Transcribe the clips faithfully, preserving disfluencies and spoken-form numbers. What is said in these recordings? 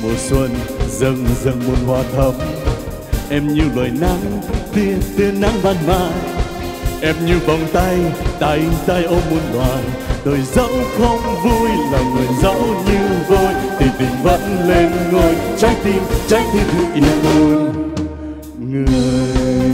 mùa xuân dần dần muôn hoa thắm. Em như loài nắng tia tia nắng ban mai. Em như vòng tay tay tay ôm muôn loài. Đời dẫu không vui là người dẫu như vôi thì tình vẫn lên ngôi. Trái tim trái tim cứ yên ổn người.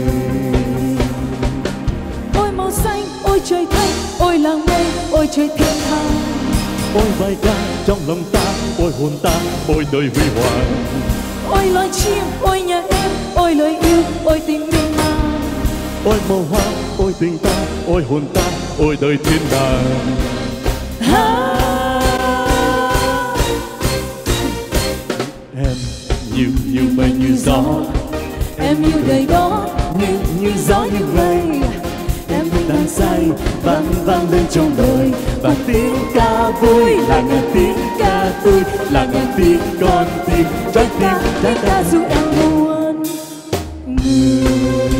Ôi màu xanh ôi trời thanh ôi làng mây ôi trời thiên thang. Ôi bài ca trong lòng ta ôi hồn ta ôi đời huy hoàng. Ôi loài chim ôi nhà em ôi lời yêu ôi tình miên man. Ôi màu hoa ôi tình ta ôi hồn ta ôi đời thiên đàng. Em như như mây như gió. Em như đời đó Như như gió như mây. Em như đang say vang vang lên trong đời. Và tiếng ca vui là ngàn tiếng ca tươi, là ngàn tiếng con tim. Trái tim trái ca dù em buồn người.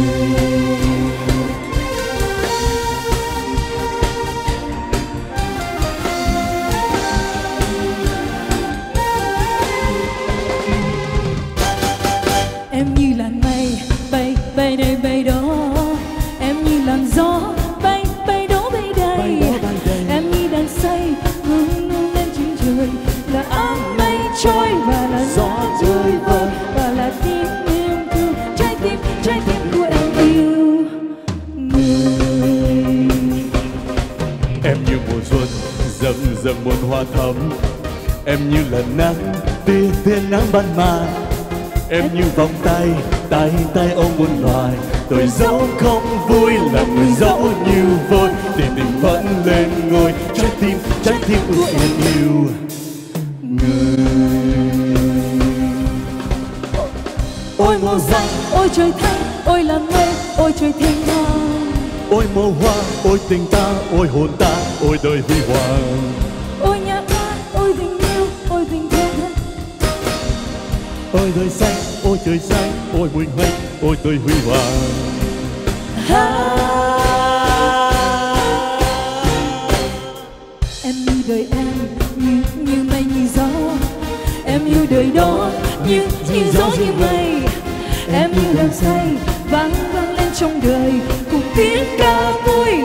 Em như làn mây bay bay đây bay đó. Em như làn gió bay bay đó bay đây. Em như đang say ngưng ngưng lên trên trời. Là áng mây trôi và là gió trôi vơi. Và là tiếng yêu thương trái tim trái tim của em yêu người. Em như mùa xuân dần dần muôn hoa thắm. Em như là nắng tia tia nắng ban mai. Em như vòng tay tay tay ôm muôn loài. Tôi dẫu không vui là người dẫu như vôi thì tình vẫn lên ngôi. Trái tim trái tim của em yêu người. Ôi màu xanh ôi trời thanh ôi làn mây ôi trời thiên thang. Ôi màu hoa ôi tình ta ôi hồn ta ôi đời huy hoàng. Ôi nhà ta ôi tình yêu ôi tình thương thân. Ôi đời xanh ôi trời xanh ôi mùi mây ôi đời huy hoàng. Em như đời em như như mây như gió. Em như đời đó như như gió như mây. Em như đang say vang vang lên trong đời cùng tiếng ca vui